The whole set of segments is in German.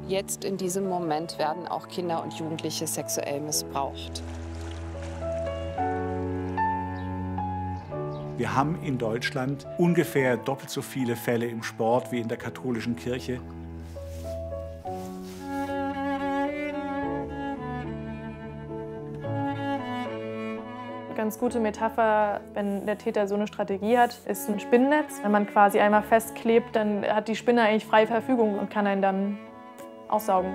Jetzt in diesem Moment werden auch Kinder und Jugendliche sexuell missbraucht. Wir haben in Deutschland ungefähr doppelt so viele Fälle im Sport wie in der katholischen Kirche. Ganz gute Metapher, wenn der Täter so eine Strategie hat, ist ein Spinnennetz. Wenn man quasi einmal festklebt, dann hat die Spinne eigentlich freie Verfügung und kann einen dann aussaugen.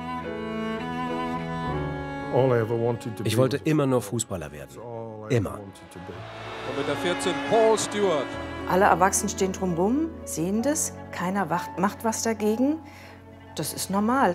Ich wollte immer nur Fußballer werden. Immer. Und mit der 14 Paul Stewart. Alle Erwachsenen stehen drumherum, sehen das, keiner macht was dagegen. Das ist normal.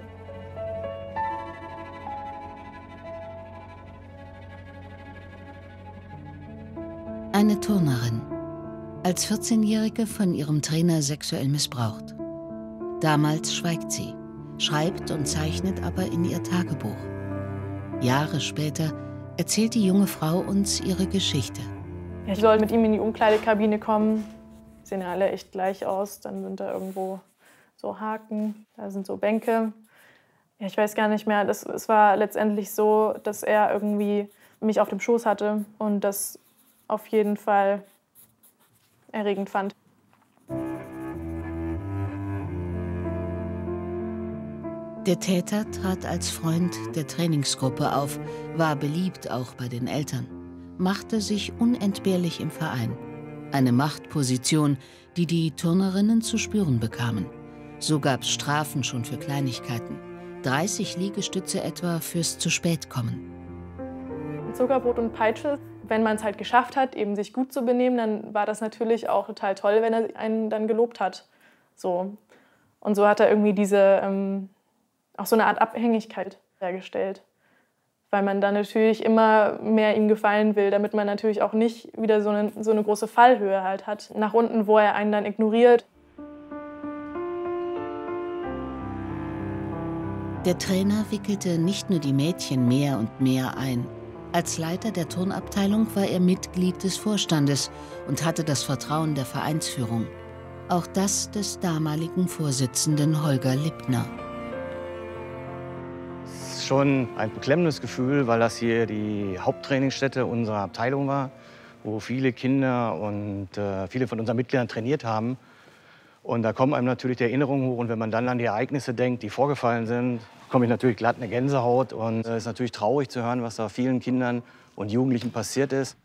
Eine Turnerin. Als 14-Jährige von ihrem Trainer sexuell missbraucht. Damals schweigt sie, schreibt und zeichnet aber in ihr Tagebuch. Jahre später erzählt die junge Frau uns ihre Geschichte. Ich soll mit ihm in die Umkleidekabine kommen. Die sehen ja alle echt gleich aus. Dann sind da irgendwo so Haken, da sind so Bänke. Ja, ich weiß gar nicht mehr. Es war letztendlich so, dass er irgendwie mich auf dem Schoß hatte und das auf jeden Fall erregend fand. Der Täter trat als Freund der Trainingsgruppe auf, war beliebt auch bei den Eltern, machte sich unentbehrlich im Verein. Eine Machtposition, die die Turnerinnen zu spüren bekamen. So gab es Strafen schon für Kleinigkeiten. 30 Liegestütze etwa fürs Zu-spät-Kommen. Zuckerbrot und Peitsche. Wenn man es halt geschafft hat, eben sich gut zu benehmen, dann war das natürlich auch total toll, wenn er einen dann gelobt hat. So. Und so hat er irgendwie auch so eine Art Abhängigkeit hergestellt. Weil man dann natürlich immer mehr ihm gefallen will, damit man natürlich auch nicht wieder so eine große Fallhöhe halt hat. Nach unten, wo er einen dann ignoriert. Der Trainer wickelte nicht nur die Mädchen mehr und mehr ein. Als Leiter der Turnabteilung war er Mitglied des Vorstandes und hatte das Vertrauen der Vereinsführung. Auch das des damaligen Vorsitzenden Holger Lippner. Es ist schon ein beklemmendes Gefühl, weil das hier die Haupttrainingsstätte unserer Abteilung war, wo viele Kinder und viele von unseren Mitgliedern trainiert haben. Und da kommen einem natürlich die Erinnerungen hoch. Und wenn man dann an die Ereignisse denkt, die vorgefallen sind, bekomme ich natürlich glatt eine Gänsehaut. Und es ist natürlich traurig zu hören, was da vielen Kindern und Jugendlichen passiert ist.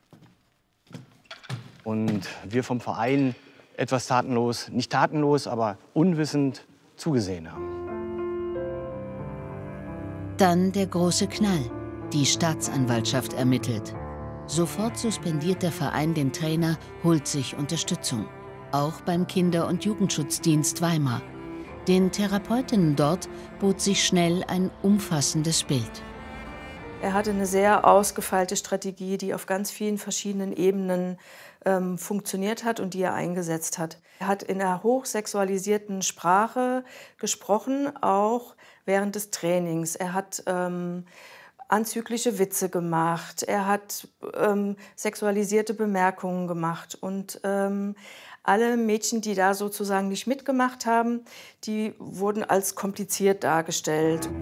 Und wir vom Verein etwas tatenlos, nicht tatenlos, aber unwissend zugesehen haben. Dann der große Knall. Die Staatsanwaltschaft ermittelt. Sofort suspendiert der Verein den Trainer, holt sich Unterstützung. Auch beim Kinder- und Jugendschutzdienst Weimar. Den Therapeutinnen dort bot sich schnell ein umfassendes Bild. Er hatte eine sehr ausgefeilte Strategie, die auf ganz vielen verschiedenen Ebenen funktioniert hat und die er eingesetzt hat. Er hat in einer hochsexualisierten Sprache gesprochen, auch während des Trainings. Er hat anzügliche Witze gemacht, er hat sexualisierte Bemerkungen gemacht und alle Mädchen, die da sozusagen nicht mitgemacht haben, die wurden als kompliziert dargestellt.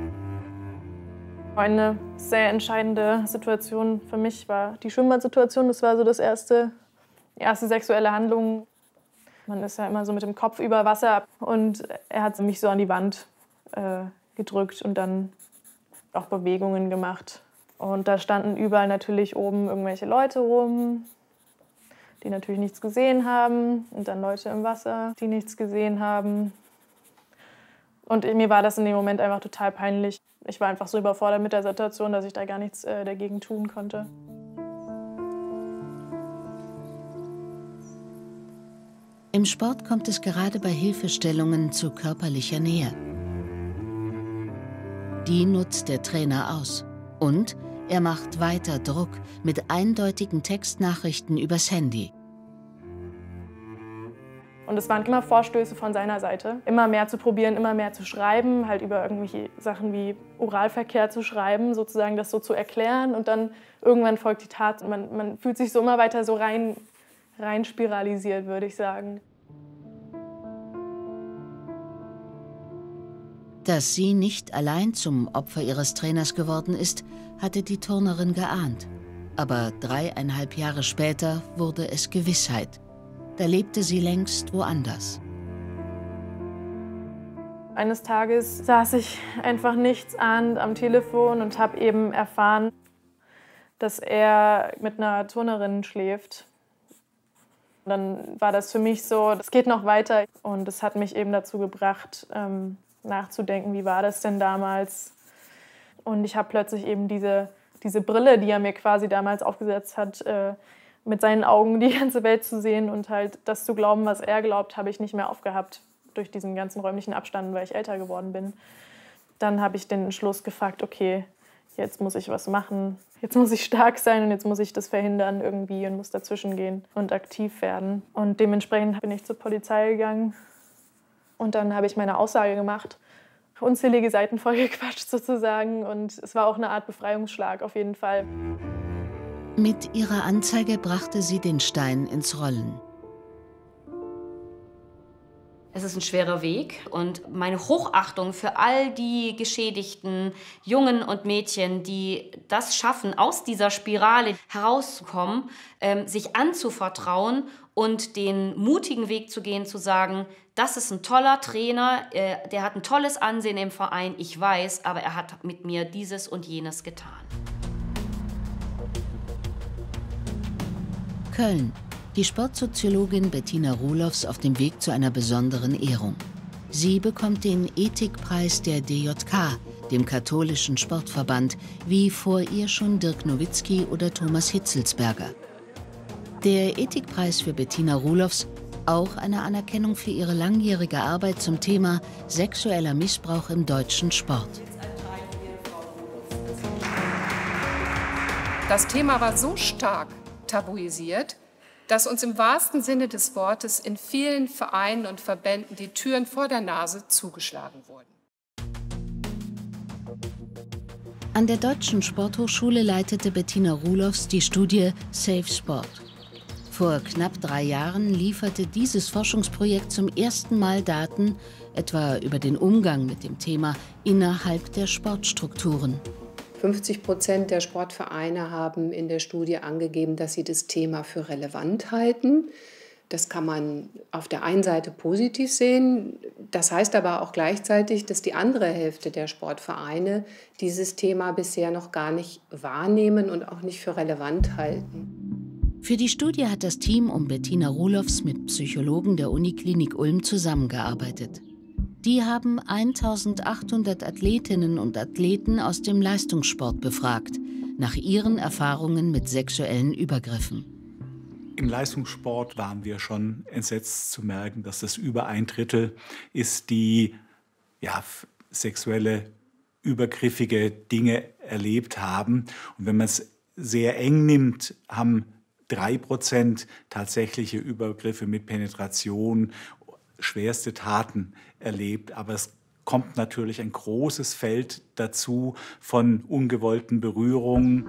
Eine sehr entscheidende Situation für mich war die Schwimmbad-Situation. Das war so die erste sexuelle Handlung. Man ist ja immer so mit dem Kopf über Wasser und er hat mich so an die Wand gedrückt und dann auch Bewegungen gemacht. Und da standen überall natürlich oben irgendwelche Leute rum, die natürlich nichts gesehen haben, und dann Leute im Wasser, die nichts gesehen haben. Und mir war das in dem Moment einfach total peinlich. Ich war einfach so überfordert mit der Situation, dass ich da gar nichts dagegen tun konnte. Im Sport kommt es gerade bei Hilfestellungen zu körperlicher Nähe. Die nutzt der Trainer aus. Und er macht weiter Druck mit eindeutigen Textnachrichten übers Handy. Und es waren immer Vorstöße von seiner Seite, immer mehr zu probieren, immer mehr zu schreiben, halt über irgendwelche Sachen wie Oralverkehr zu schreiben, sozusagen das so zu erklären. Und dann irgendwann folgt die Tat. Man fühlt sich so immer weiter so rein spiralisiert, würde ich sagen. Dass sie nicht allein zum Opfer ihres Trainers geworden ist, hatte die Turnerin geahnt. Aber 3,5 Jahre später wurde es Gewissheit. Da lebte sie längst woanders. Eines Tages saß ich einfach nichtsahnend am Telefon und habe eben erfahren, dass er mit einer Turnerin schläft. Dann war das für mich so, das geht noch weiter. Und es hat mich eben dazu gebracht, nachzudenken, wie war das denn damals? Und ich habe plötzlich eben diese Brille, die er mir quasi damals aufgesetzt hat, mit seinen Augen die ganze Welt zu sehen und halt das zu glauben, was er glaubt, habe ich nicht mehr aufgehabt durch diesen ganzen räumlichen Abstand, weil ich älter geworden bin. Dann habe ich den Entschluss gefasst, okay, jetzt muss ich was machen, jetzt muss ich stark sein und jetzt muss ich das verhindern irgendwie und muss dazwischen gehen und aktiv werden. Und dementsprechend bin ich zur Polizei gegangen und dann habe ich meine Aussage gemacht, unzählige Seiten vollgequatscht sozusagen und es war auch eine Art Befreiungsschlag auf jeden Fall. Mit ihrer Anzeige brachte sie den Stein ins Rollen. Es ist ein schwerer Weg und meine Hochachtung für all die geschädigten Jungen und Mädchen, die das schaffen, aus dieser Spirale herauszukommen, sich anzuvertrauen und den mutigen Weg zu gehen, zu sagen, das ist ein toller Trainer, der hat ein tolles Ansehen im Verein, ich weiß, aber er hat mit mir dieses und jenes getan. Köln. Die Sportsoziologin Bettina Rohlofs auf dem Weg zu einer besonderen Ehrung. Sie bekommt den Ethikpreis der DJK, dem katholischen Sportverband, wie vor ihr schon Dirk Nowitzki oder Thomas Hitzelsberger. Der Ethikpreis für Bettina Rohlofs, auch eine Anerkennung für ihre langjährige Arbeit zum Thema sexueller Missbrauch im deutschen Sport. Das Thema war so stark tabuisiert, dass uns im wahrsten Sinne des Wortes in vielen Vereinen und Verbänden die Türen vor der Nase zugeschlagen wurden. An der Deutschen Sporthochschule leitete Bettina Rohlofs die Studie Safe Sport. Vor knapp 3 Jahren lieferte dieses Forschungsprojekt zum ersten Mal Daten, etwa über den Umgang mit dem Thema innerhalb der Sportstrukturen. 50% der Sportvereine haben in der Studie angegeben, dass sie das Thema für relevant halten. Das kann man auf der einen Seite positiv sehen. Das heißt aber auch gleichzeitig, dass die andere Hälfte der Sportvereine dieses Thema bisher noch gar nicht wahrnehmen und auch nicht für relevant halten. Für die Studie hat das Team um Bettina Rohlofs mit Psychologen der Uniklinik Ulm zusammengearbeitet. Die haben 1800 Athletinnen und Athleten aus dem Leistungssport befragt, nach ihren Erfahrungen mit sexuellen Übergriffen. Im Leistungssport waren wir schon entsetzt zu merken, dass das über 1/3 ist, die sexuelle, übergriffige Dinge erlebt haben. Und wenn man es sehr eng nimmt, haben 3% tatsächliche Übergriffe mit Penetration, schwerste Taten erlebt. Aber es kommt natürlich ein großes Feld dazu von ungewollten Berührungen.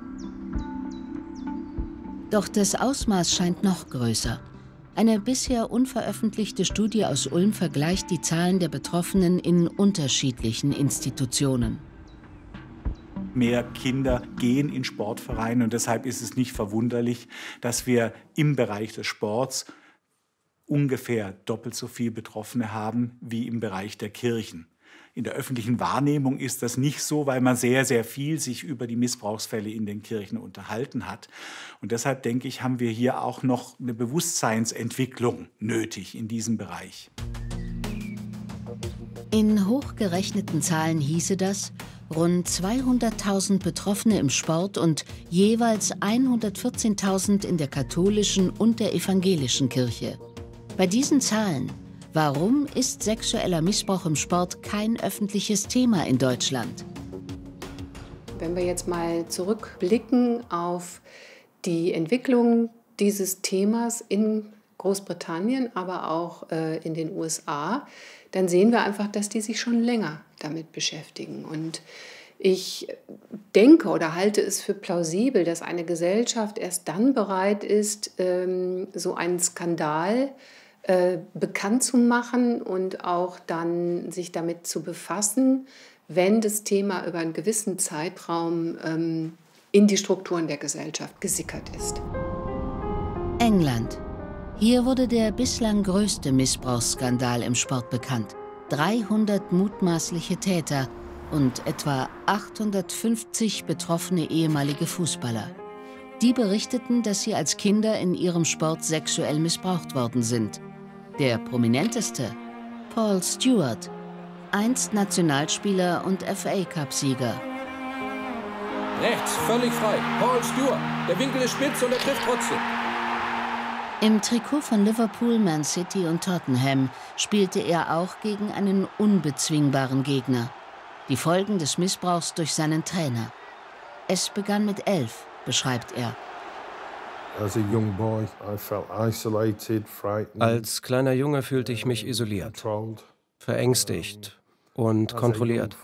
Doch das Ausmaß scheint noch größer. Eine bisher unveröffentlichte Studie aus Ulm vergleicht die Zahlen der Betroffenen in unterschiedlichen Institutionen. Mehr Kinder gehen in Sportvereine und deshalb ist es nicht verwunderlich, dass wir im Bereich des Sports ungefähr doppelt so viel Betroffene haben wie im Bereich der Kirchen. In der öffentlichen Wahrnehmung ist das nicht so, weil man sehr, sehr viel sich über die Missbrauchsfälle in den Kirchen unterhalten hat. Und deshalb denke ich, haben wir hier auch noch eine Bewusstseinsentwicklung nötig in diesem Bereich. In hochgerechneten Zahlen hieße das, rund 200.000 Betroffene im Sport und jeweils 114.000 in der katholischen und der evangelischen Kirche. Bei diesen Zahlen, warum ist sexueller Missbrauch im Sport kein öffentliches Thema in Deutschland? Wenn wir jetzt mal zurückblicken auf die Entwicklung dieses Themas in Großbritannien, aber auch in den USA, dann sehen wir einfach, dass die sich schon länger damit beschäftigen. Und ich denke oder halte es für plausibel, dass eine Gesellschaft erst dann bereit ist, so einen Skandal bekannt zu machen und auch dann sich damit zu befassen, wenn das Thema über einen gewissen Zeitraum in die Strukturen der Gesellschaft gesickert ist. England. Hier wurde der bislang größte Missbrauchsskandal im Sport bekannt. 300 mutmaßliche Täter und etwa 850 betroffene ehemalige Fußballer. Die berichteten, dass sie als Kinder in ihrem Sport sexuell missbraucht worden sind. Der prominenteste, Paul Stewart, einst Nationalspieler und FA-Cup-Sieger. Rechts, völlig frei. Paul Stewart. Der Winkel ist spitz und er trifft trotzdem. Im Trikot von Liverpool, Man City und Tottenham spielte er auch gegen einen unbezwingbaren Gegner. Die Folgen des Missbrauchs durch seinen Trainer. Es begann mit 11, beschreibt er. Als kleiner Junge fühlte ich mich isoliert, verängstigt und kontrolliert.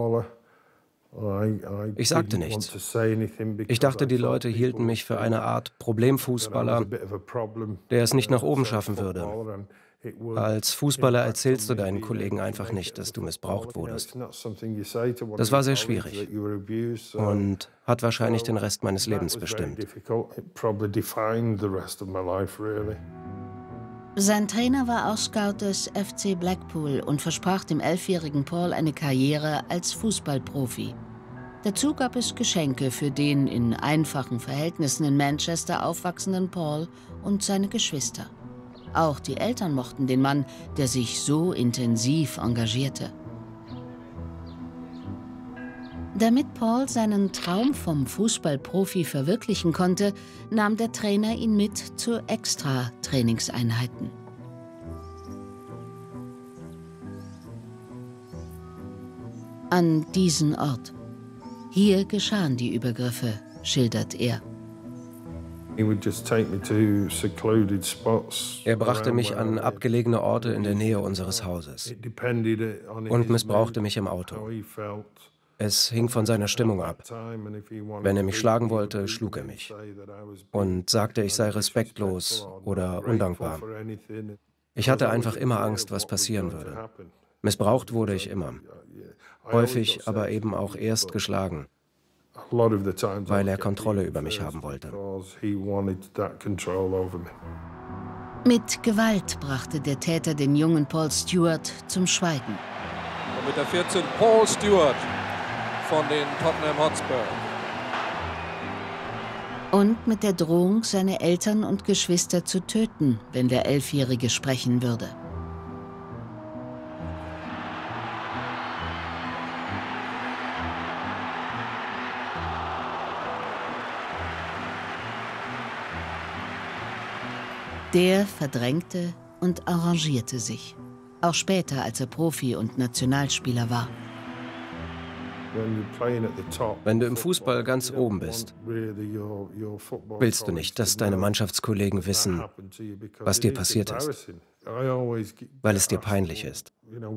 Ich sagte nichts. Ich dachte, die Leute hielten mich für eine Art Problemfußballer, der es nicht nach oben schaffen würde. Als Fußballer erzählst du deinen Kollegen einfach nicht, dass du missbraucht wurdest. Das war sehr schwierig und hat wahrscheinlich den Rest meines Lebens bestimmt. Sein Trainer war auch Scout des FC Blackpool und versprach dem 11-jährigen Paul eine Karriere als Fußballprofi. Dazu gab es Geschenke für den in einfachen Verhältnissen in Manchester aufwachsenden Paul und seine Geschwister. Auch die Eltern mochten den Mann, der sich so intensiv engagierte. Damit Paul seinen Traum vom Fußballprofi verwirklichen konnte, nahm der Trainer ihn mit zu Extra-Trainingseinheiten. An diesen Ort. Hier geschahen die Übergriffe, schildert er. Er brachte mich an abgelegene Orte in der Nähe unseres Hauses und missbrauchte mich im Auto. Es hing von seiner Stimmung ab. Wenn er mich schlagen wollte, schlug er mich und sagte, ich sei respektlos oder undankbar. Ich hatte einfach immer Angst, was passieren würde. Missbraucht wurde ich immer. Häufig aber eben auch erst geschlagen, weil er Kontrolle über mich haben wollte. Mit Gewalt brachte der Täter den jungen Paul Stewart zum Schweigen. Und mit der 14 Paul Stewart von den Tottenham Hotspur. Und mit der Drohung, seine Eltern und Geschwister zu töten, wenn der 11-Jährige sprechen würde. Der verdrängte und arrangierte sich. Auch später, als er Profi und Nationalspieler war. Wenn du im Fußball ganz oben bist, willst du nicht, dass deine Mannschaftskollegen wissen, was dir passiert ist, weil es dir peinlich ist.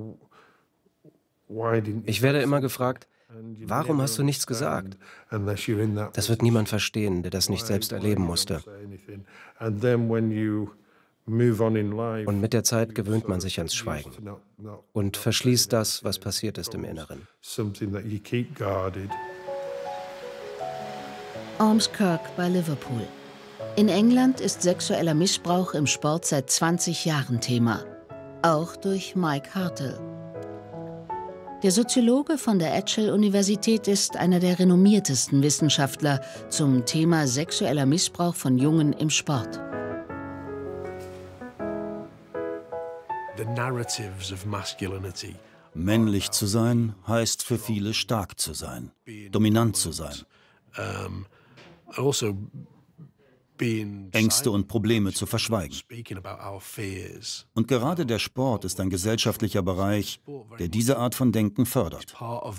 Ich werde immer gefragt, warum hast du nichts gesagt? Das wird niemand verstehen, der das nicht selbst erleben musste. Und mit der Zeit gewöhnt man sich ans Schweigen und verschließt das, was passiert ist im Inneren. Ormskirk bei Liverpool. In England ist sexueller Missbrauch im Sport seit 20 Jahren Thema. Auch durch Mike Hartle. Der Soziologe von der Edghill-Universität ist einer der renommiertesten Wissenschaftler zum Thema sexueller Missbrauch von Jungen im Sport. Männlich zu sein heißt für viele stark zu sein, dominant zu sein. Ängste und Probleme zu verschweigen. Und gerade der Sport ist ein gesellschaftlicher Bereich, der diese Art von Denken fördert.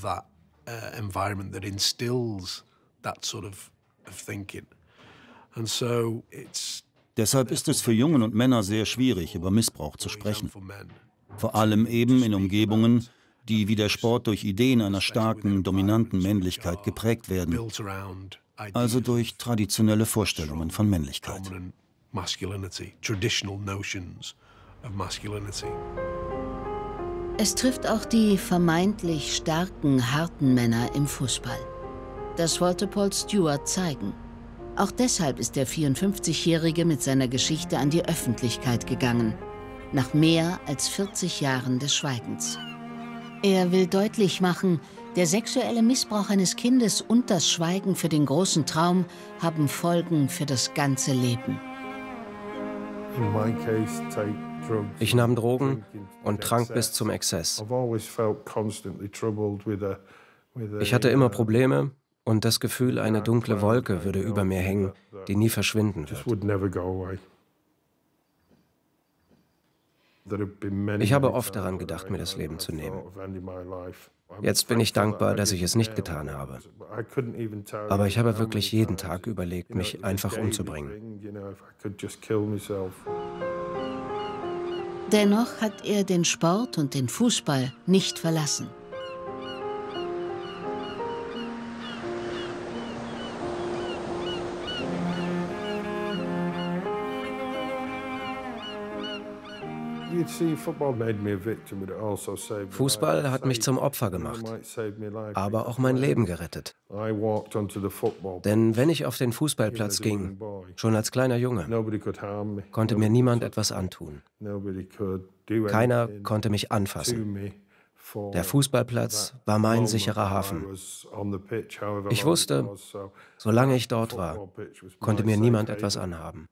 Deshalb ist es für Jungen und Männer sehr schwierig, über Missbrauch zu sprechen. Vor allem eben in Umgebungen, die wie der Sport durch Ideen einer starken, dominanten Männlichkeit geprägt werden. Also durch traditionelle Vorstellungen von Männlichkeit. Es trifft auch die vermeintlich starken, harten Männer im Fußball. Das wollte Paul Stewart zeigen. Auch deshalb ist der 54-Jährige mit seiner Geschichte an die Öffentlichkeit gegangen, nach mehr als 40 Jahren des Schweigens. Er will deutlich machen, der sexuelle Missbrauch eines Kindes und das Schweigen für den großen Traum haben Folgen für das ganze Leben. Ich nahm Drogen und trank bis zum Exzess. Ich hatte immer Probleme und das Gefühl, eine dunkle Wolke würde über mir hängen, die nie verschwinden wird. Ich habe oft daran gedacht, mir das Leben zu nehmen. Jetzt bin ich dankbar, dass ich es nicht getan habe. Aber ich habe wirklich jeden Tag überlegt, mich einfach umzubringen. Dennoch hat er den Sport und den Fußball nicht verlassen. Fußball hat mich zum Opfer gemacht, aber auch mein Leben gerettet. Denn wenn ich auf den Fußballplatz ging, schon als kleiner Junge, konnte mir niemand etwas antun. Keiner konnte mich anfassen. Der Fußballplatz war mein sicherer Hafen. Ich wusste, solange ich dort war, konnte mir niemand etwas anhaben.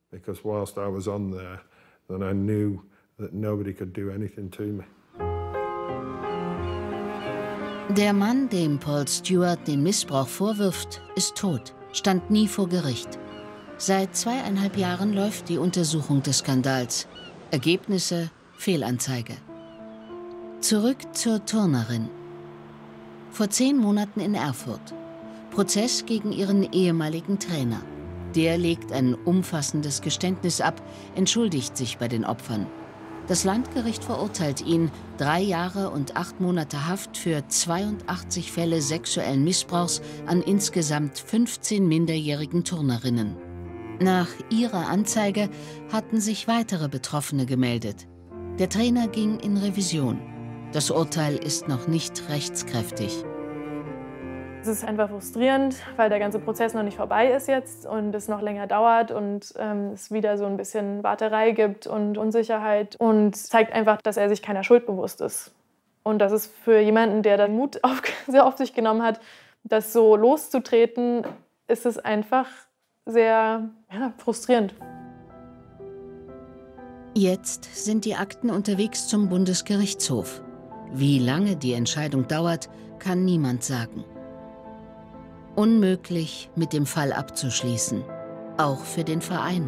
Der Mann, dem Paul Stewart den Missbrauch vorwirft, ist tot, stand nie vor Gericht. Seit 2,5 Jahren läuft die Untersuchung des Skandals. Ergebnisse: Fehlanzeige. Zurück zur Turnerin. Vor 10 Monaten in Erfurt. Prozess gegen ihren ehemaligen Trainer. Der legt ein umfassendes Geständnis ab, entschuldigt sich bei den Opfern. Das Landgericht verurteilt ihn 3 Jahre und 8 Monate Haft für 82 Fälle sexuellen Missbrauchs an insgesamt 15 minderjährigen Turnerinnen. Nach ihrer Anzeige hatten sich weitere Betroffene gemeldet. Der Trainer ging in Revision. Das Urteil ist noch nicht rechtskräftig. Es ist einfach frustrierend, weil der ganze Prozess noch nicht vorbei ist jetzt und es noch länger dauert und es wieder so ein bisschen Warterei gibt und Unsicherheit und zeigt einfach, dass er sich keiner Schuld bewusst ist. Und das ist für jemanden, der den Mut sehr auf sich genommen hat, das so loszutreten, ist es einfach sehr frustrierend. Jetzt sind die Akten unterwegs zum Bundesgerichtshof. Wie lange die Entscheidung dauert, kann niemand sagen. Unmöglich, mit dem Fall abzuschließen, auch für den Verein.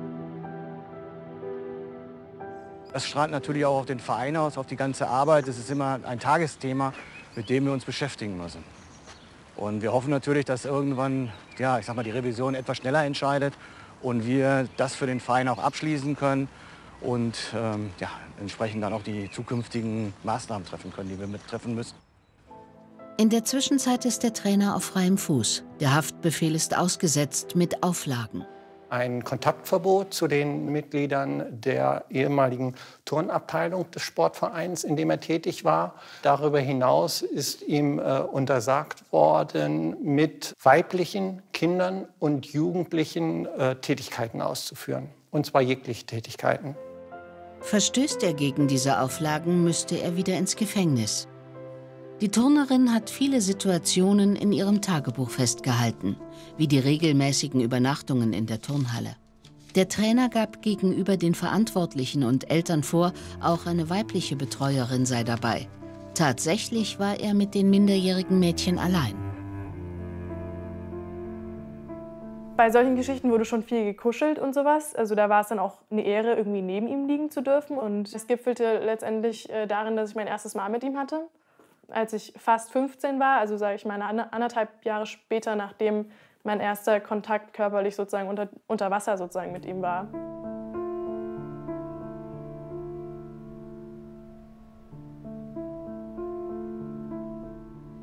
Das strahlt natürlich auch auf den Verein aus, auf die ganze Arbeit. Es ist immer ein Tagesthema, mit dem wir uns beschäftigen müssen. Und wir hoffen natürlich, dass irgendwann, die Revision etwas schneller entscheidet und wir das für den Verein auch abschließen können und entsprechend dann auch die zukünftigen Maßnahmen treffen können, die wir mittreffen müssen. In der Zwischenzeit ist der Trainer auf freiem Fuß. Der Haftbefehl ist ausgesetzt mit Auflagen. Ein Kontaktverbot zu den Mitgliedern der ehemaligen Turnabteilung des Sportvereins, in dem er tätig war. Darüber hinaus ist ihm untersagt worden, mit weiblichen Kindern und Jugendlichen Tätigkeiten auszuführen. Und zwar jegliche Tätigkeiten. Verstößt er gegen diese Auflagen, müsste er wieder ins Gefängnis. Die Turnerin hat viele Situationen in ihrem Tagebuch festgehalten, wie die regelmäßigen Übernachtungen in der Turnhalle. Der Trainer gab gegenüber den Verantwortlichen und Eltern vor, auch eine weibliche Betreuerin sei dabei. Tatsächlich war er mit den minderjährigen Mädchen allein. Bei solchen Geschichten wurde schon viel gekuschelt und sowas. Also da war es dann auch eine Ehre, irgendwie neben ihm liegen zu dürfen. Und es gipfelte letztendlich darin, dass ich mein erstes Mal mit ihm hatte. Als ich fast 15 war, also sage ich mal 1,5 Jahre später, nachdem mein erster Kontakt körperlich sozusagen unter Wasser sozusagen mit ihm war.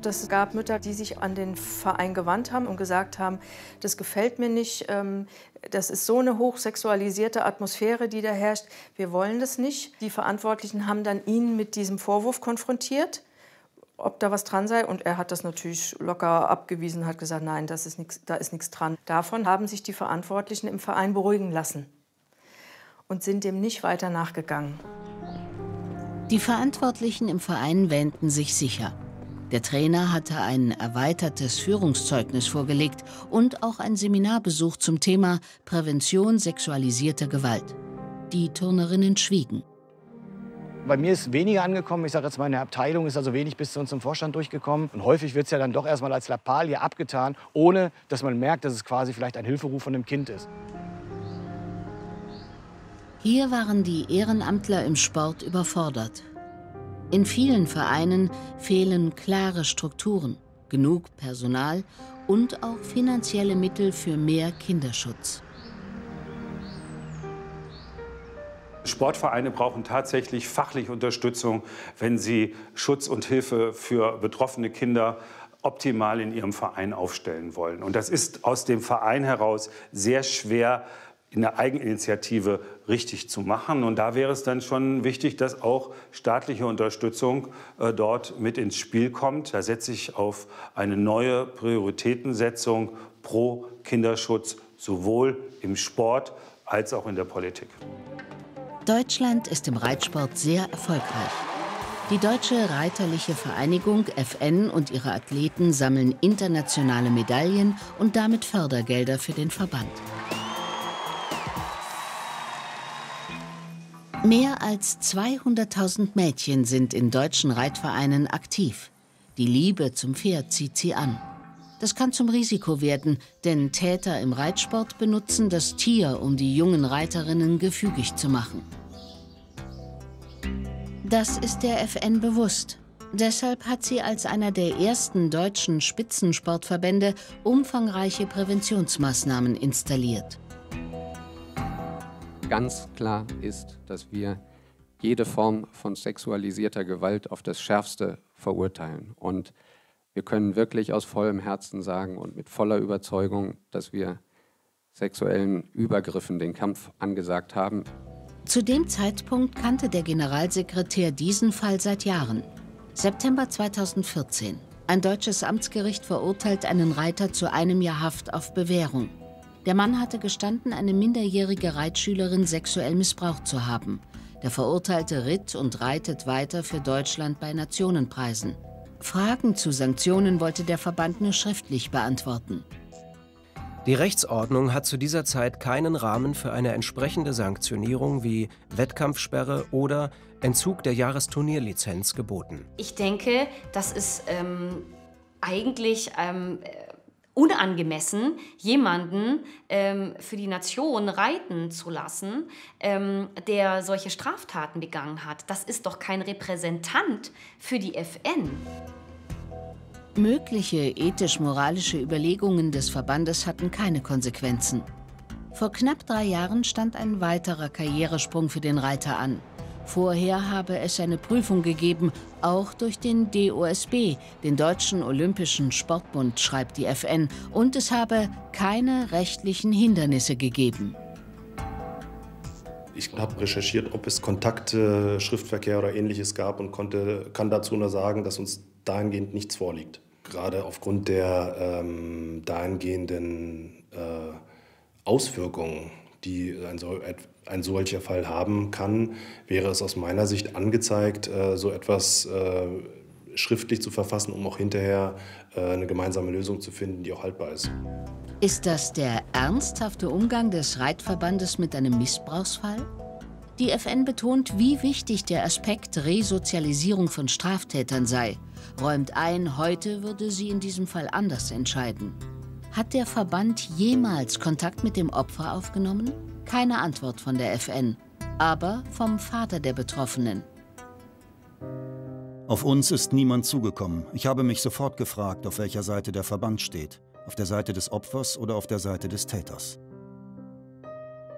Das gab Mütter, die sich an den Verein gewandt haben und gesagt haben, das gefällt mir nicht, das ist so eine hochsexualisierte Atmosphäre, die da herrscht, wir wollen das nicht. Die Verantwortlichen haben dann ihn mit diesem Vorwurf konfrontiert, ob da was dran sei. Und er hat das natürlich locker abgewiesen, hat gesagt, nein, da ist nichts dran. Davon haben sich die Verantwortlichen im Verein beruhigen lassen und sind dem nicht weiter nachgegangen. Die Verantwortlichen im Verein wähnten sich sicher. Der Trainer hatte ein erweitertes Führungszeugnis vorgelegt und auch ein Seminarbesuch zum Thema Prävention sexualisierter Gewalt. Die Turnerinnen schwiegen. Bei mir ist weniger angekommen. Ich sage jetzt mal, in der Abteilung ist also wenig bis zu uns im Vorstand durchgekommen. Und häufig wird es ja dann doch erstmal als Lappalie abgetan, ohne dass man merkt, dass es quasi vielleicht ein Hilferuf von einem Kind ist. Hier waren die Ehrenamtler im Sport überfordert. In vielen Vereinen fehlen klare Strukturen, genug Personal und auch finanzielle Mittel für mehr Kinderschutz. Sportvereine brauchen tatsächlich fachliche Unterstützung, wenn sie Schutz und Hilfe für betroffene Kinder optimal in ihrem Verein aufstellen wollen. Und das ist aus dem Verein heraus sehr schwer in der Eigeninitiative richtig zu machen. Und da wäre es dann schon wichtig, dass auch staatliche Unterstützung dort mit ins Spiel kommt. Da setze ich auf eine neue Prioritätensetzung pro Kinderschutz, sowohl im Sport als auch in der Politik. Deutschland ist im Reitsport sehr erfolgreich. Die Deutsche Reiterliche Vereinigung FN und ihre Athleten sammeln internationale Medaillen und damit Fördergelder für den Verband. Mehr als 200.000 Mädchen sind in deutschen Reitvereinen aktiv. Die Liebe zum Pferd zieht sie an. Das kann zum Risiko werden, denn Täter im Reitsport benutzen das Tier, um die jungen Reiterinnen gefügig zu machen. Das ist der FN bewusst. Deshalb hat sie als einer der ersten deutschen Spitzensportverbände umfangreiche Präventionsmaßnahmen installiert. Ganz klar ist, dass wir jede Form von sexualisierter Gewalt auf das Schärfste verurteilen. Und wir können wirklich aus vollem Herzen sagen und mit voller Überzeugung, dass wir sexuellen Übergriffen den Kampf angesagt haben. Zu dem Zeitpunkt kannte der Generalsekretär diesen Fall seit Jahren. September 2014. Ein deutsches Amtsgericht verurteilt einen Reiter zu 1 Jahr Haft auf Bewährung. Der Mann hatte gestanden, eine minderjährige Reitschülerin sexuell missbraucht zu haben. Der Verurteilte ritt und reitet weiter für Deutschland bei Nationenpreisen. Fragen zu Sanktionen wollte der Verband nur schriftlich beantworten. Die Rechtsordnung hat zu dieser Zeit keinen Rahmen für eine entsprechende Sanktionierung wie Wettkampfsperre oder Entzug der Jahresturnierlizenz geboten. Ich denke, das ist eigentlich unangemessen, jemanden für die Nation reiten zu lassen, der solche Straftaten begangen hat. Das ist doch kein Repräsentant für die FN. Mögliche ethisch-moralische Überlegungen des Verbandes hatten keine Konsequenzen. Vor knapp 3 Jahren stand ein weiterer Karrieresprung für den Reiter an. Vorher habe es eine Prüfung gegeben, auch durch den DOSB, den Deutschen Olympischen Sportbund, schreibt die FN, und es habe keine rechtlichen Hindernisse gegeben. Ich habe recherchiert, ob es Kontakte, Schriftverkehr oder Ähnliches gab und kann dazu nur sagen, dass uns dahingehend nichts vorliegt. Gerade aufgrund der dahingehenden Auswirkungen, die ein solcher Fall haben kann, wäre es aus meiner Sicht angezeigt, so etwas schriftlich zu verfassen, um auch hinterher eine gemeinsame Lösung zu finden, die auch haltbar ist. Ist das der ernsthafte Umgang des Reitverbandes mit einem Missbrauchsfall? Die FN betont, wie wichtig der Aspekt Resozialisierung von Straftätern sei, räumt ein, heute würde sie in diesem Fall anders entscheiden. Hat der Verband jemals Kontakt mit dem Opfer aufgenommen? Keine Antwort von der FN, aber vom Vater der Betroffenen. Auf uns ist niemand zugekommen. Ich habe mich sofort gefragt, auf welcher Seite der Verband steht. Auf der Seite des Opfers oder auf der Seite des Täters.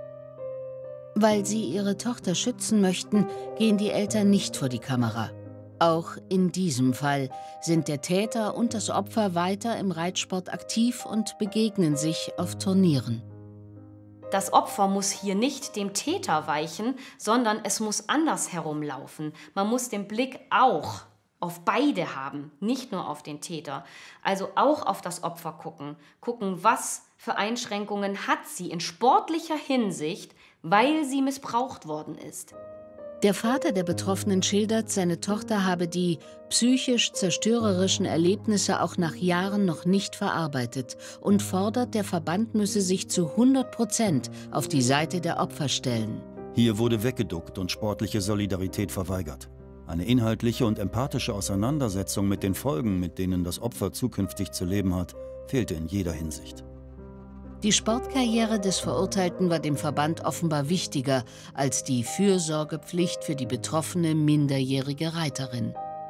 Weil sie ihre Tochter schützen möchten, gehen die Eltern nicht vor die Kamera. Auch in diesem Fall sind der Täter und das Opfer weiter im Reitsport aktiv und begegnen sich auf Turnieren. Das Opfer muss hier nicht dem Täter weichen, sondern es muss andersherum laufen. Man muss den Blick auch auf beide haben, nicht nur auf den Täter. Also auch auf das Opfer gucken. Gucken, was für Einschränkungen hat sie in sportlicher Hinsicht, weil sie missbraucht worden ist. Der Vater der Betroffenen schildert, seine Tochter habe die psychisch zerstörerischen Erlebnisse auch nach Jahren noch nicht verarbeitet und fordert, der Verband müsse sich zu 100% auf die Seite der Opfer stellen. Hier wurde weggeduckt und sportliche Solidarität verweigert. Eine inhaltliche und empathische Auseinandersetzung mit den Folgen, mit denen das Opfer zukünftig zu leben hat, fehlte in jeder Hinsicht. Die Sportkarriere des Verurteilten war dem Verband offenbar wichtiger als die Fürsorgepflicht für die betroffene minderjährige Reiterin.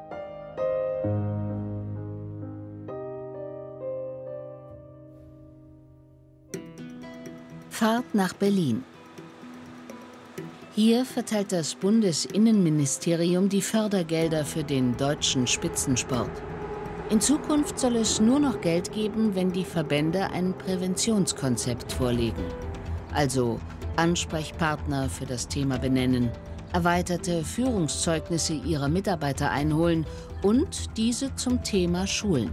Fahrt nach Berlin. Hier verteilt das Bundesinnenministerium die Fördergelder für den deutschen Spitzensport. In Zukunft soll es nur noch Geld geben, wenn die Verbände ein Präventionskonzept vorlegen. Also Ansprechpartner für das Thema benennen, erweiterte Führungszeugnisse ihrer Mitarbeiter einholen und diese zum Thema schulen.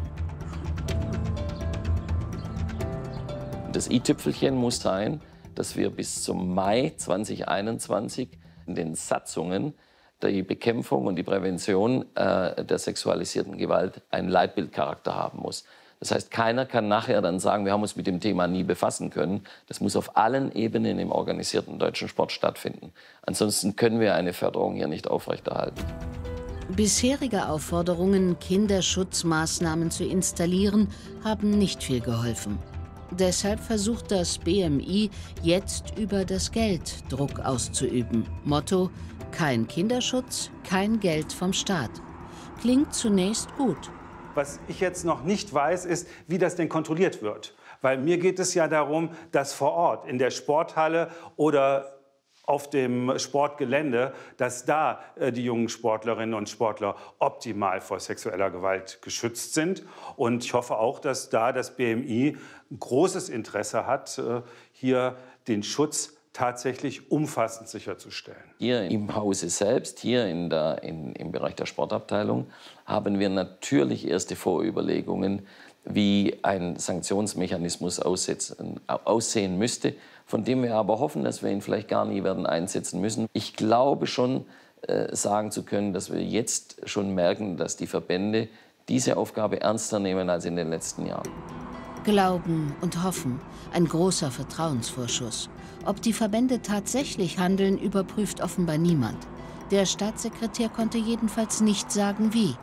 Das i-Tüpfelchen muss sein, dass wir bis zum Mai 2021 in den Satzungen die Bekämpfung und die Prävention der sexualisierten Gewalt einen Leitbildcharakter haben muss. Das heißt, keiner kann nachher dann sagen, wir haben uns mit dem Thema nie befassen können. Das muss auf allen Ebenen im organisierten deutschen Sport stattfinden. Ansonsten können wir eine Förderung hier nicht aufrechterhalten. Bisherige Aufforderungen, Kinderschutzmaßnahmen zu installieren, haben nicht viel geholfen. Deshalb versucht das BMI jetzt über das Geld Druck auszuüben. Motto: kein Kinderschutz, kein Geld vom Staat. Klingt zunächst gut. Was ich jetzt noch nicht weiß, ist, wie das denn kontrolliert wird. Weil mir geht es ja darum, dass vor Ort, in der Sporthalle oder auf dem Sportgelände, dass da die jungen Sportlerinnen und Sportler optimal vor sexueller Gewalt geschützt sind. Und ich hoffe auch, dass da das BMI ein großes Interesse hat, hier den Schutz tatsächlich umfassend sicherzustellen. Hier im Hause selbst, hier im Bereich der Sportabteilung, haben wir natürlich erste Vorüberlegungen, wie ein Sanktionsmechanismus aussehen müsste, von dem wir aber hoffen, dass wir ihn vielleicht gar nie werden einsetzen müssen. Ich glaube schon sagen zu können, dass wir jetzt schon merken, dass die Verbände diese Aufgabe ernster nehmen als in den letzten Jahren. Glauben und Hoffen, ein großer Vertrauensvorschuss. Ob die Verbände tatsächlich handeln, überprüft offenbar niemand. Der Staatssekretär konnte jedenfalls nicht sagen, wie.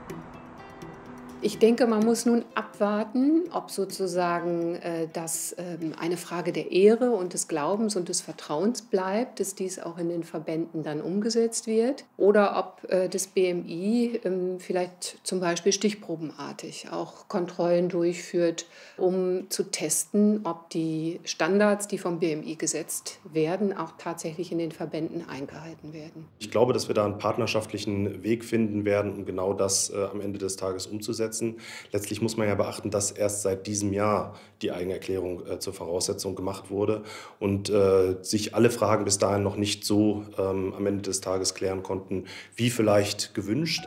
Ich denke, man muss nun abwarten, ob sozusagen das eine Frage der Ehre und des Glaubens und des Vertrauens bleibt, dass dies auch in den Verbänden dann umgesetzt wird, oder ob das BMI vielleicht zum Beispiel stichprobenartig auch Kontrollen durchführt, um zu testen, ob die Standards, die vom BMI gesetzt werden, auch tatsächlich in den Verbänden eingehalten werden. Ich glaube, dass wir da einen partnerschaftlichen Weg finden werden, um genau das am Ende des Tages umzusetzen. Letztlich muss man ja beachten, dass erst seit diesem Jahr die Eigenerklärung zur Voraussetzung gemacht wurde und sich alle Fragen bis dahin noch nicht so am Ende des Tages klären konnten, wie vielleicht gewünscht.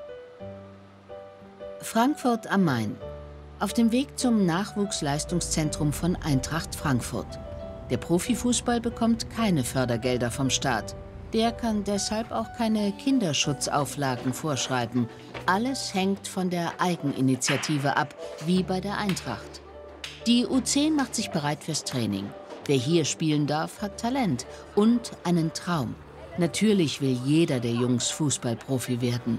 Frankfurt am Main. Auf dem Weg zum Nachwuchsleistungszentrum von Eintracht Frankfurt. Der Profifußball bekommt keine Fördergelder vom Staat. Der kann deshalb auch keine Kinderschutzauflagen vorschreiben. Alles hängt von der Eigeninitiative ab, wie bei der Eintracht. Die U10 macht sich bereit fürs Training. Wer hier spielen darf, hat Talent und einen Traum. Natürlich will jeder der Jungs Fußballprofi werden.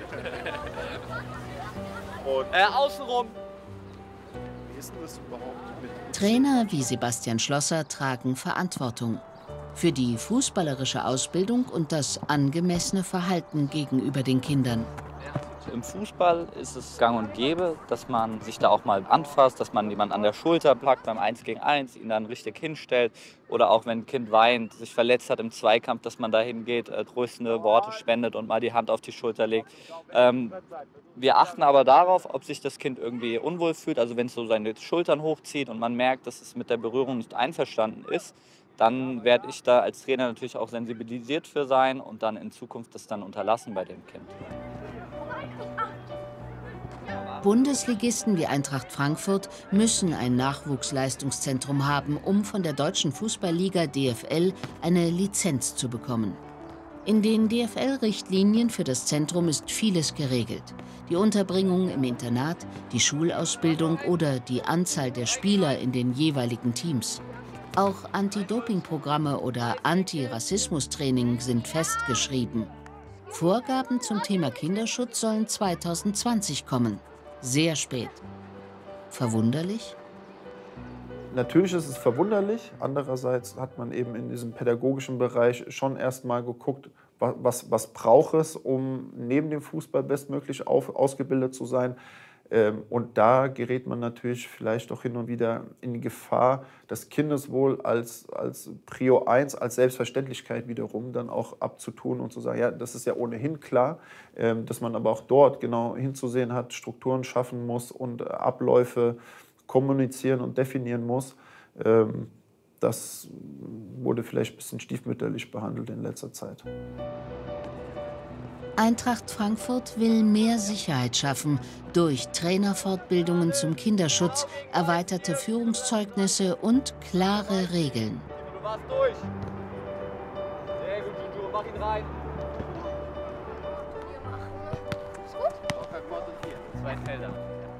Außenrum. Wie ist das überhaupt mit Trainer wie Sebastian Schlosser tragen Verantwortung für die fußballerische Ausbildung und das angemessene Verhalten gegenüber den Kindern. im Fußball ist es gang und gäbe, dass man sich da auch mal anfasst, dass man jemanden an der Schulter packt beim 1 gegen 1, ihn dann richtig hinstellt. Oder auch wenn ein Kind weint, sich verletzt hat im Zweikampf, dass man da hingeht, tröstende Worte spendet und mal die Hand auf die Schulter legt. Wir achten aber darauf, ob sich das Kind irgendwie unwohl fühlt. Also wenn es so seine Schultern hochzieht und man merkt, dass es mit der Berührung nicht einverstanden ist, dann werde ich da als Trainer natürlich auch sensibilisiert für sein und dann in Zukunft das dann unterlassen bei dem Kind. Bundesligisten wie Eintracht Frankfurt müssen ein Nachwuchsleistungszentrum haben, um von der deutschen Fußballliga DFL eine Lizenz zu bekommen. In den DFL-Richtlinien für das Zentrum ist vieles geregelt. Die Unterbringung im Internat, die Schulausbildung oder die Anzahl der Spieler in den jeweiligen Teams. Auch Anti-Doping-Programme oder Anti-Rassismus-Training sind festgeschrieben. Vorgaben zum Thema Kinderschutz sollen 2020 kommen. Sehr spät. Verwunderlich? Natürlich ist es verwunderlich. Andererseits hat man eben in diesem pädagogischen Bereich schon erstmal geguckt, was braucht es, um neben dem Fußball bestmöglich ausgebildet zu sein. Und da gerät man natürlich vielleicht auch hin und wieder in die Gefahr, das Kindeswohl als Prio 1, als Selbstverständlichkeit wiederum dann auch abzutun und zu sagen, ja, das ist ja ohnehin klar, dass man aber auch dort genau hinzusehen hat, Strukturen schaffen muss und Abläufe kommunizieren und definieren muss. Das wurde vielleicht ein bisschen stiefmütterlich behandelt in letzter Zeit. Eintracht Frankfurt will mehr Sicherheit schaffen durch Trainerfortbildungen zum Kinderschutz, erweiterte Führungszeugnisse und klare Regeln. Du warst durch. Sehr gut, Juju, mach ihn rein. Ist gut? Auf kein Wort und hier, 2 Felder.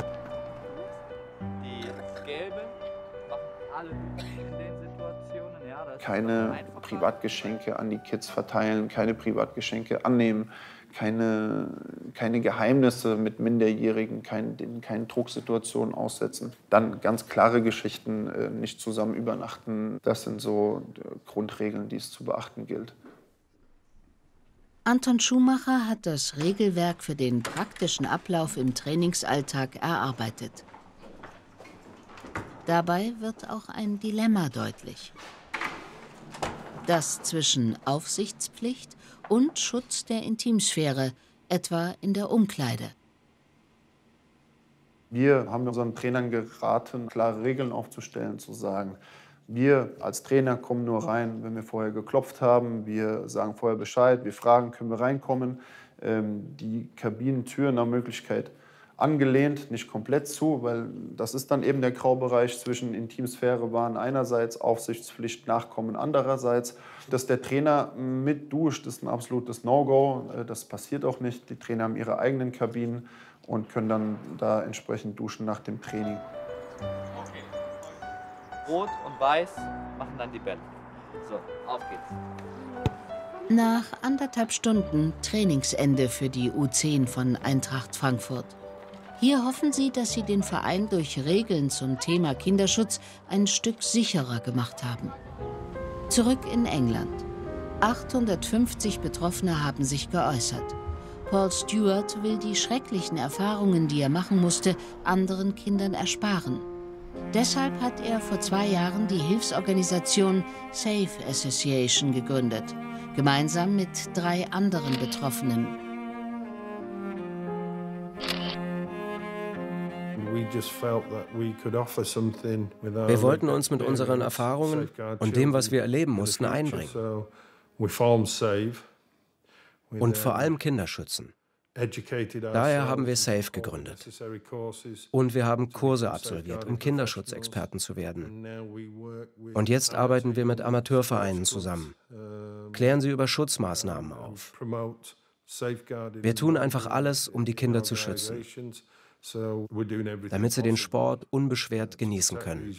Die gelben machen alle in den Situationen. Ja, keine Privatgeschenke an die Kids verteilen, keine Privatgeschenke annehmen. Keine Geheimnisse mit Minderjährigen, keine Drucksituationen aussetzen. Dann ganz klare Geschichten, nicht zusammen übernachten. Das sind so Grundregeln, die es zu beachten gilt. Anton Schumacher hat das Regelwerk für den praktischen Ablauf im Trainingsalltag erarbeitet. Dabei wird auch ein Dilemma deutlich. Das zwischen Aufsichtspflicht und Schutz der Intimsphäre, etwa in der Umkleide. Wir haben unseren Trainern geraten, klare Regeln aufzustellen, zu sagen, wir als Trainer kommen nur rein, wenn wir vorher geklopft haben, wir sagen vorher Bescheid, wir fragen, können wir reinkommen. Die Kabinentüren nach Möglichkeit angelehnt, nicht komplett zu, weil das ist dann eben der Graubereich zwischen Intimsphäre wahren einerseits, Aufsichtspflicht, Nachkommen andererseits. Dass der Trainer mit duscht, ist ein absolutes No-Go. Das passiert auch nicht. Die Trainer haben ihre eigenen Kabinen und können dann da entsprechend duschen nach dem Training. Okay. Rot und Weiß machen dann die Bälle. So, auf geht's. Nach 1,5 Stunden Trainingsende für die U10 von Eintracht Frankfurt. Hier hoffen sie, dass sie den Verein durch Regeln zum Thema Kinderschutz ein Stück sicherer gemacht haben. Zurück in England. 850 Betroffene haben sich geäußert. Paul Stewart will die schrecklichen Erfahrungen, die er machen musste, anderen Kindern ersparen. Deshalb hat er vor 2 Jahren die Hilfsorganisation Safe Association gegründet, gemeinsam mit 3 anderen Betroffenen. Wir wollten uns mit unseren Erfahrungen und dem, was wir erleben mussten, einbringen. Und vor allem Kinder schützen. Daher haben wir SAFE gegründet. Und wir haben Kurse absolviert, um Kinderschutzexperten zu werden. Und jetzt arbeiten wir mit Amateurvereinen zusammen, klären sie über Schutzmaßnahmen auf. Wir tun einfach alles, um die Kinder zu schützen, damit sie den Sport unbeschwert genießen können.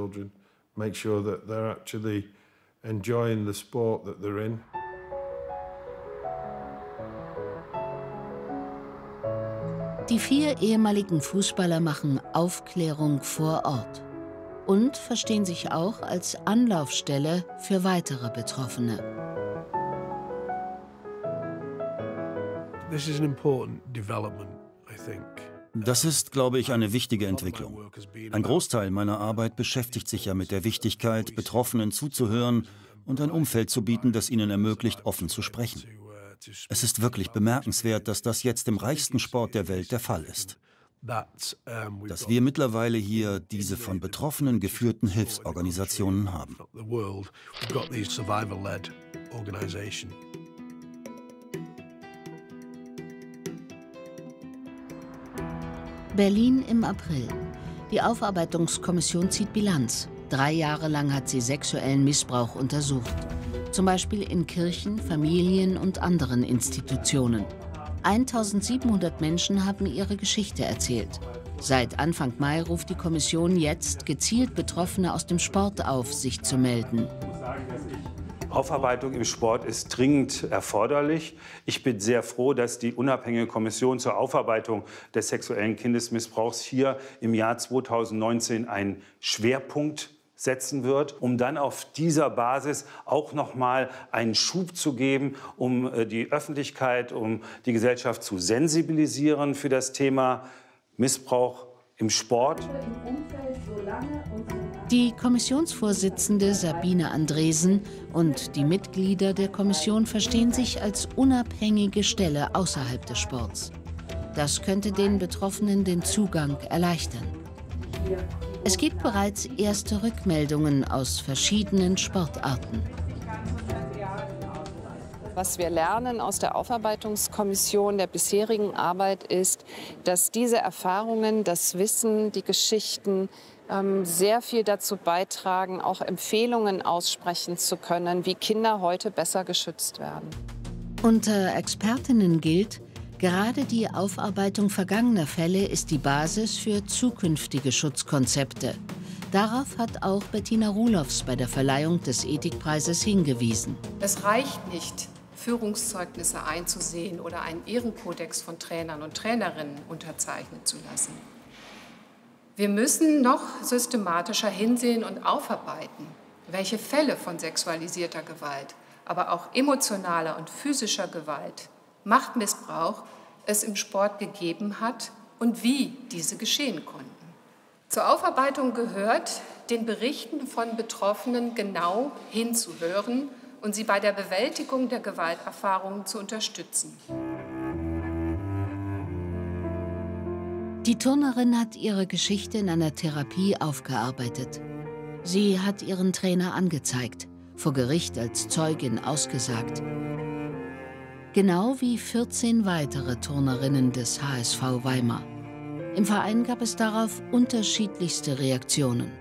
Die 4 ehemaligen Fußballer machen Aufklärung vor Ort und verstehen sich auch als Anlaufstelle für weitere Betroffene. This is an important development. Das ist, glaube ich, eine wichtige Entwicklung. Ein Großteil meiner Arbeit beschäftigt sich ja mit der Wichtigkeit, Betroffenen zuzuhören und ein Umfeld zu bieten, das ihnen ermöglicht, offen zu sprechen. Es ist wirklich bemerkenswert, dass das jetzt im reichsten Sport der Welt der Fall ist. Dass wir mittlerweile hier diese von Betroffenen geführten Hilfsorganisationen haben. Berlin im April. Die Aufarbeitungskommission zieht Bilanz. 3 Jahre lang hat sie sexuellen Missbrauch untersucht. Zum Beispiel in Kirchen, Familien und anderen Institutionen. 1700 Menschen haben ihre Geschichte erzählt. Seit Anfang Mai ruft die Kommission jetzt gezielt Betroffene aus dem Sport auf, sich zu melden. Aufarbeitung im Sport ist dringend erforderlich. Ich bin sehr froh, dass die unabhängige Kommission zur Aufarbeitung des sexuellen Kindesmissbrauchs hier im Jahr 2019 einen Schwerpunkt setzen wird, um dann auf dieser Basis auch noch mal einen Schub zu geben, um die Öffentlichkeit, um die Gesellschaft zu sensibilisieren für das Thema Missbrauch im Sport. Die Kommissionsvorsitzende Sabine Andresen und die Mitglieder der Kommission verstehen sich als unabhängige Stelle außerhalb des Sports. Das könnte den Betroffenen den Zugang erleichtern. Es gibt bereits erste Rückmeldungen aus verschiedenen Sportarten. Was wir lernen aus der Aufarbeitungskommission der bisherigen Arbeit ist, dass diese Erfahrungen, das Wissen, die Geschichten sehr viel dazu beitragen, auch Empfehlungen aussprechen zu können, wie Kinder heute besser geschützt werden. Unter Expertinnen gilt, gerade die Aufarbeitung vergangener Fälle ist die Basis für zukünftige Schutzkonzepte. Darauf hat auch Bettina Rulows bei der Verleihung des Ethikpreises hingewiesen. Es reicht nicht, Führungszeugnisse einzusehen oder einen Ehrenkodex von Trainern und Trainerinnen unterzeichnen zu lassen. Wir müssen noch systematischer hinsehen und aufarbeiten, welche Fälle von sexualisierter Gewalt, aber auch emotionaler und physischer Gewalt, Machtmissbrauch es im Sport gegeben hat und wie diese geschehen konnten. Zur Aufarbeitung gehört, den Berichten von Betroffenen genau hinzuhören und sie bei der Bewältigung der Gewalterfahrungen zu unterstützen. Die Turnerin hat ihre Geschichte in einer Therapie aufgearbeitet. Sie hat ihren Trainer angezeigt, vor Gericht als Zeugin ausgesagt. Genau wie 14 weitere Turnerinnen des HSV Weimar. Im Verein gab es darauf unterschiedlichste Reaktionen.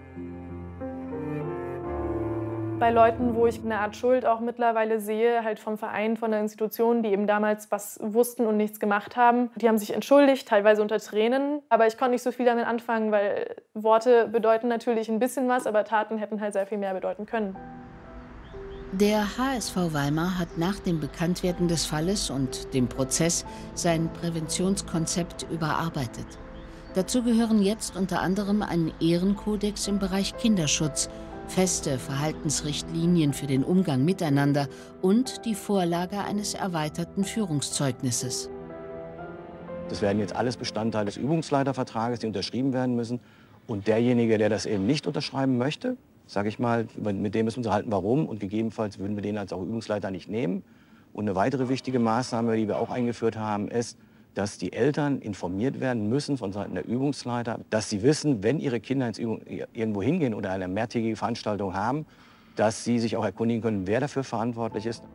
Bei Leuten, wo ich eine Art Schuld auch mittlerweile sehe, halt vom Verein, von der Institution, die eben damals was wussten und nichts gemacht haben. Die haben sich entschuldigt, teilweise unter Tränen. Aber ich konnte nicht so viel damit anfangen, weil Worte bedeuten natürlich ein bisschen was, aber Taten hätten halt sehr viel mehr bedeuten können. Der HSV Weimar hat nach dem Bekanntwerden des Falles und dem Prozess sein Präventionskonzept überarbeitet. Dazu gehören jetzt unter anderem ein Ehrenkodex im Bereich Kinderschutz, feste Verhaltensrichtlinien für den Umgang miteinander und die Vorlage eines erweiterten Führungszeugnisses. Das werden jetzt alles Bestandteil des Übungsleitervertrages, die unterschrieben werden müssen. Und derjenige, der das eben nicht unterschreiben möchte, sage ich mal, mit dem müssen wir uns unterhalten, warum. Und gegebenenfalls würden wir den als auch Übungsleiter nicht nehmen. Und eine weitere wichtige Maßnahme, die wir auch eingeführt haben, ist, dass die Eltern informiert werden müssen von Seiten der Übungsleiter, dass sie wissen, wenn ihre Kinder irgendwo hingehen oder eine mehrtägige Veranstaltung haben, dass sie sich auch erkundigen können, wer dafür verantwortlich ist.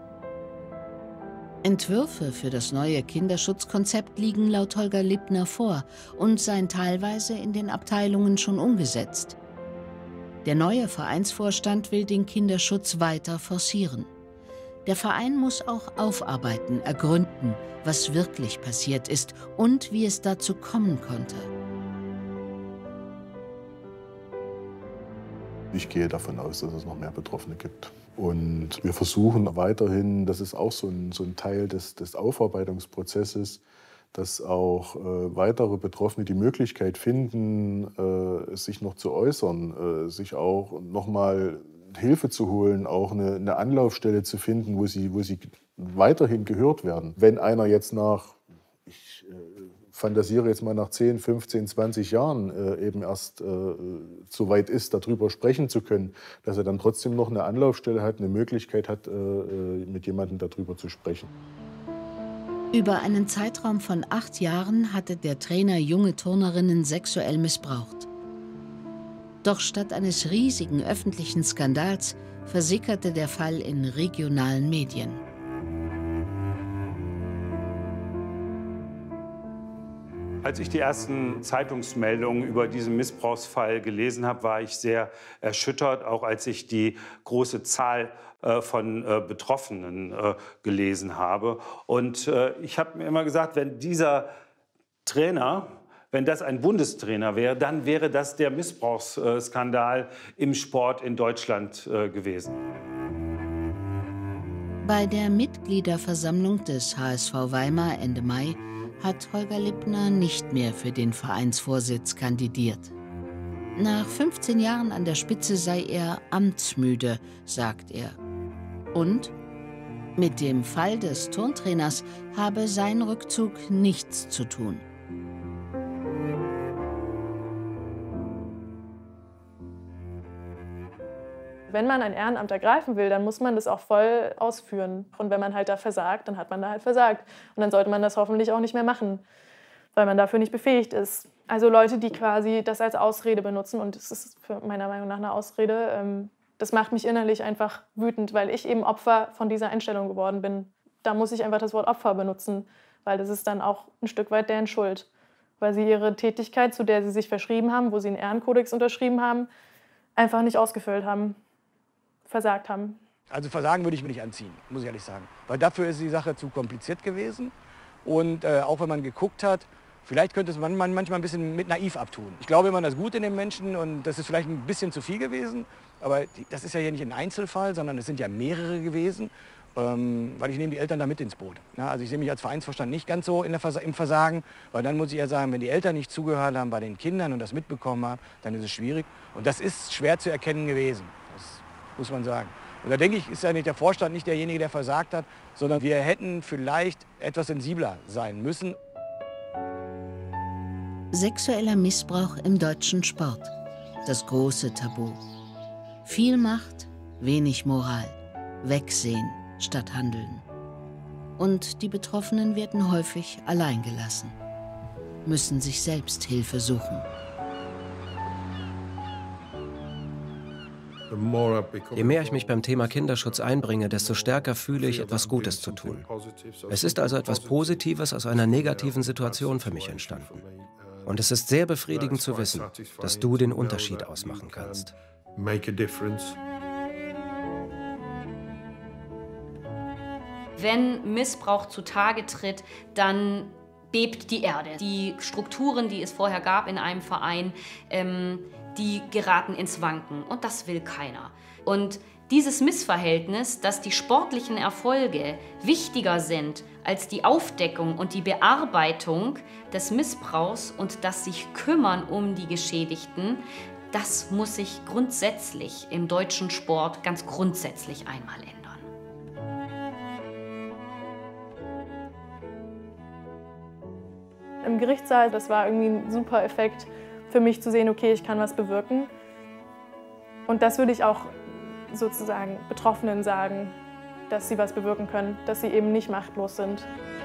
Entwürfe für das neue Kinderschutzkonzept liegen laut Holger Lippner vor und seien teilweise in den Abteilungen schon umgesetzt. Der neue Vereinsvorstand will den Kinderschutz weiter forcieren. Der Verein muss auch aufarbeiten, ergründen, was wirklich passiert ist und wie es dazu kommen konnte. Ich gehe davon aus, dass es noch mehr Betroffene gibt. Und wir versuchen weiterhin, das ist auch so ein Teil des Aufarbeitungsprozesses, dass auch weitere Betroffene die Möglichkeit finden, sich noch zu äußern, sich auch noch mal Hilfe zu holen, auch eine Anlaufstelle zu finden, wo sie weiterhin gehört werden. Wenn einer jetzt nach fantasiere jetzt mal nach 10, 15, 20 Jahren eben erst so weit ist, darüber sprechen zu können, dass er dann trotzdem noch eine Anlaufstelle hat, eine Möglichkeit hat, mit jemandem darüber zu sprechen. Über einen Zeitraum von 8 Jahren hatte der Trainer junge Turnerinnen sexuell missbraucht. Doch statt eines riesigen öffentlichen Skandals versickerte der Fall in regionalen Medien. Als ich die ersten Zeitungsmeldungen über diesen Missbrauchsfall gelesen habe, war ich sehr erschüttert, auch als ich die große Zahl von Betroffenen gelesen habe. Und ich habe mir immer gesagt, wenn dieser Trainer, wenn das ein Bundestrainer wäre, dann wäre das der Missbrauchsskandal im Sport in Deutschland gewesen. Bei der Mitgliederversammlung des HSV Weimar Ende Mai hat Holger Lippner nicht mehr für den Vereinsvorsitz kandidiert. Nach 15 Jahren an der Spitze sei er amtsmüde, sagt er. Und mit dem Fall des Turntrainers habe sein Rückzug nichts zu tun. Wenn man ein Ehrenamt ergreifen will, dann muss man das auch voll ausführen. Und wenn man halt da versagt, dann hat man da halt versagt. Und dann sollte man das hoffentlich auch nicht mehr machen, weil man dafür nicht befähigt ist. Also Leute, die quasi das als Ausrede benutzen, und das ist für meiner Meinung nach eine Ausrede, das macht mich innerlich einfach wütend, weil ich eben Opfer von dieser Einstellung geworden bin. Da muss ich einfach das Wort Opfer benutzen, weil das ist dann auch ein Stück weit deren Schuld. Weil sie ihre Tätigkeit, zu der sie sich verschrieben haben, wo sie einen Ehrenkodex unterschrieben haben, einfach nicht ausgefüllt haben. Versagt haben. Also Versagen würde ich mir nicht anziehen, muss ich ehrlich sagen. Weil dafür ist die Sache zu kompliziert gewesen. Und auch wenn man geguckt hat, vielleicht könnte es man manchmal ein bisschen mit naiv abtun. Ich glaube immer das Gute in den Menschen und das ist vielleicht ein bisschen zu viel gewesen. Aber das ist ja hier nicht ein Einzelfall, sondern es sind ja mehrere gewesen. Weil ich nehme die Eltern da mit ins Boot. Ja, also ich sehe mich als Vereinsvorstand nicht ganz so im Versagen. Weil dann muss ich ja sagen, wenn die Eltern nicht zugehört haben bei den Kindern und das mitbekommen haben, dann ist es schwierig. Und das ist schwer zu erkennen gewesen. Muss man sagen. Und da denke ich, ist ja nicht der Vorstand nicht derjenige, der versagt hat, sondern wir hätten vielleicht etwas sensibler sein müssen. Sexueller Missbrauch im deutschen Sport. Das große Tabu. Viel Macht, wenig Moral. Wegsehen statt handeln. Und die Betroffenen werden häufig allein gelassen. Müssen sich selbst Hilfe suchen. Je mehr ich mich beim Thema Kinderschutz einbringe, desto stärker fühle ich, etwas Gutes zu tun. Es ist also etwas Positives aus einer negativen Situation für mich entstanden. Und es ist sehr befriedigend zu wissen, dass du den Unterschied ausmachen kannst. Wenn Missbrauch zutage tritt, dann bebt die Erde. Die Strukturen, die es vorher gab in einem Verein, die geraten ins Wanken. Und das will keiner. Und dieses Missverhältnis, dass die sportlichen Erfolge wichtiger sind als die Aufdeckung und die Bearbeitung des Missbrauchs und das sich kümmern um die Geschädigten, das muss sich grundsätzlich im deutschen Sport ganz grundsätzlich einmal ändern. Im Gerichtssaal, das war irgendwie ein super Effekt für mich zu sehen, okay, ich kann was bewirken. Und das würde ich auch sozusagen Betroffenen sagen, dass sie was bewirken können, dass sie eben nicht machtlos sind.